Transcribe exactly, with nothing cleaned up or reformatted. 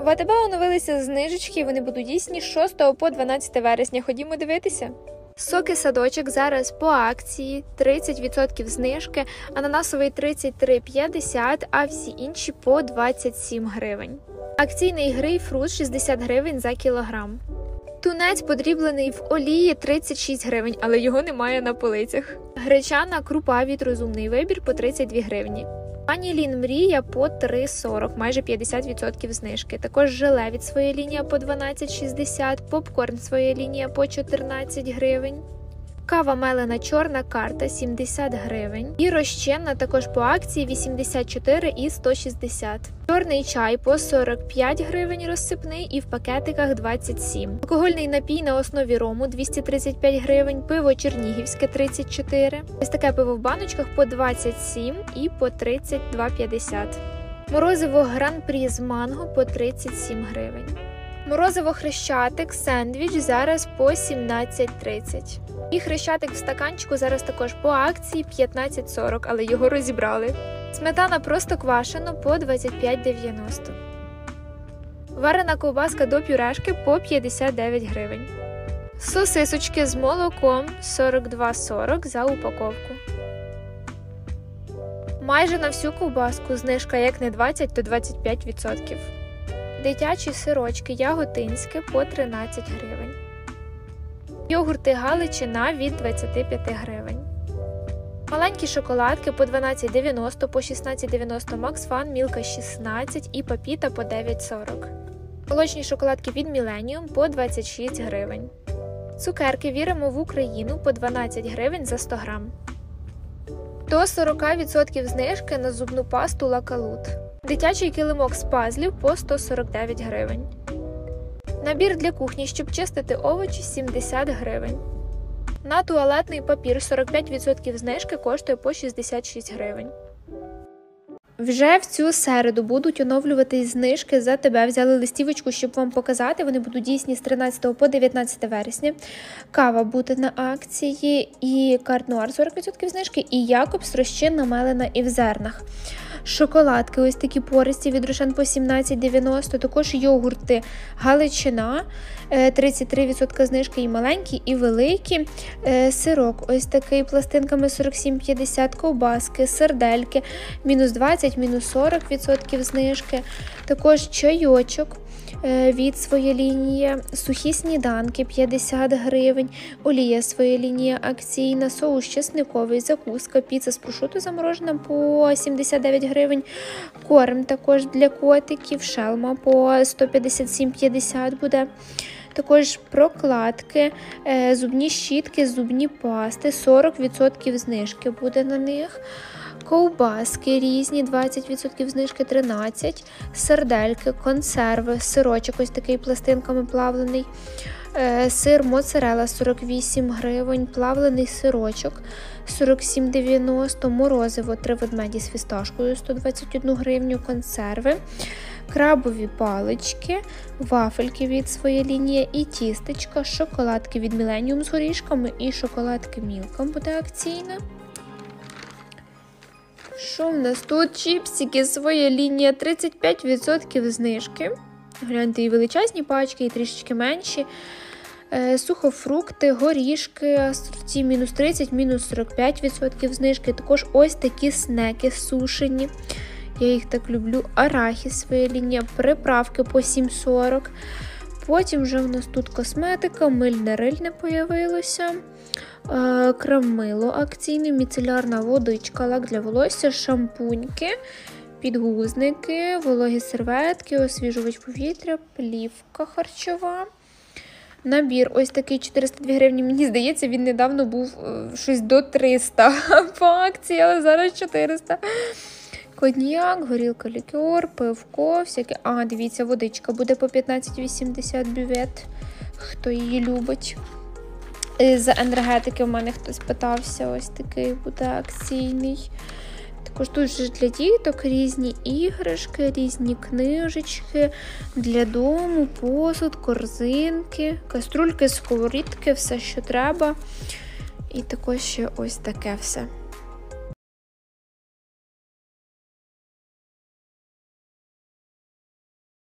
В АТБ оновилися знижечки, вони будуть дійсні з шостого по дванадцяте вересня. Ходімо дивитися. Соки садочок зараз по акції, тридцять відсотків знижки, ананасовий тридцять три п'ятдесят, а всі інші по двадцять сім гривень. Акційний грейпфрут шістдесят гривень за кілограм. Тунець подріблений в олії тридцять шість гривень, але його немає на полицях. Гречана крупа від Розумний вибір по тридцять дві гривні. Анілін Мрія по три сорок, майже п'ятдесят відсотків знижки. Також желе від Своя лінія по дванадцять шістдесят, попкорн Своя лінія по чотирнадцять гривень. Кава мелена чорна карта сімдесят гривень. І розчинна також по акції вісімдесят чотири і сто шістдесят. Чорний чай по сорок п'ять гривень розсипний і в пакетиках двадцять сім. Алкогольний напій на основі рому двісті тридцять п'ять гривень, пиво чернігівське тридцять чотири. Ось таке пиво в баночках по двадцять сім і по тридцять два п'ятдесят. Морозиво Гран-прі з манго по тридцять сім гривень. Морозиво Хрещатик сендвіч зараз по сімнадцять тридцять. І Хрещатик в стаканчику зараз також по акції п'ятнадцять сорок, але його розібрали. Сметана просто квашена по двадцять п'ять дев'яносто. Варена ковбаска до пюрешки по п'ятдесят дев'ять гривень. Сосисочки з молоком сорок два сорок за упаковку. Майже на всю ковбаску знижка як не двадцять, то двадцять п'ять відсотків. Дитячі сирочки яготинське по тринадцять гривень. Йогурти Галичина від двадцять п'ять гривень. Маленькі шоколадки по дванадцять дев'яносто, по шістнадцять дев'яносто Max Fun, Мілка шістнадцять і Папіта по дев'ять сорок. Молочні шоколадки від Millennium по двадцять шість гривень. Цукерки Віримо в Україну по дванадцять гривень за сто грам. До сорок відсотків знижки на зубну пасту Лакалут. Дитячий килимок з пазлів по сто сорок дев'ять гривень. Набір для кухні, щоб чистити овочі, сімдесят гривень. На туалетний папір сорок п'ять відсотків знижки коштує по шістдесят шість гривень. Вже в цю середу будуть оновлюватись знижки за тебе. Взяли листівочку, щоб вам показати. Вони будуть дійсні з тринадцятого по дев'ятнадцяте вересня. Кава буде на акції і Карт Нуар сорок відсотків знижки, і Якобс розчинна мелена і в зернах. Шоколадки ось такі пористі від Рошен по сімнадцять дев'яносто, також йогурти Галичина, тридцять три відсотки знижки і маленькі, і великі. Сирок ось такий пластинками сорок сім п'ятдесят, ковбаски, сардельки, мінус двадцять, мінус сорок відсотків знижки. Також чайочок від Своя лінія, сухі сніданки п'ятдесят гривень, олія Своя лінія акційна, соус чесниковий, закуска, піца з прошутто заморожена по сімдесят дев'ять гривень, корм також для котиків, шелма по сто п'ятдесят сім п'ятдесят буде. Також прокладки, зубні щітки, зубні пасти, сорок відсотків знижки буде на них. Ковбаски різні, двадцять відсотків знижки, тринадцять, сардельки, консерви, сирочок ось такий пластинками плавлений, сир моцарелла сорок вісім гривень, плавлений сирочок сорок сім дев'яносто, морозиво три ведмеді з фісташкою сто двадцять одну гривню, консерви, крабові палички, вафельки від Своя лінія і тістечка, шоколадки від Millennium з горішками і шоколадки Мілка буде акційна. Що в нас тут? Чіпсики Своя лінія, тридцять п'ять відсотків знижки. Гляньте, і величезні пачки, і трішечки менші. Е, сухофрукти, горішки, асорті мінус тридцять, мінус сорок п'ять відсотків знижки. Також ось такі снеки сушені. Я їх так люблю. Арахіс Своя лінія, приправки по сім сорок. Потім вже в нас тут косметика, мильне-рильне появилося. Крамило акційне, міцелярна водичка, лак для волосся, шампуньки, підгузники, вологі серветки, освіжувач повітря, плівка харчова. Набір ось такий чотириста дві гривні. Мені здається, він недавно був щось до триста по акції, але зараз чотириста. Коньяк, горілка, лікер, пивко, всяке. А, дивіться, водичка буде по п'ятнадцять вісімдесят бювет, хто її любить. З енергетики в мене хтось питався, ось такий буде акційний. Також тут вже для діток різні іграшки, різні книжечки, для дому, посуд, корзинки, каструльки, сковорідки, все, що треба. І також ще ось таке все.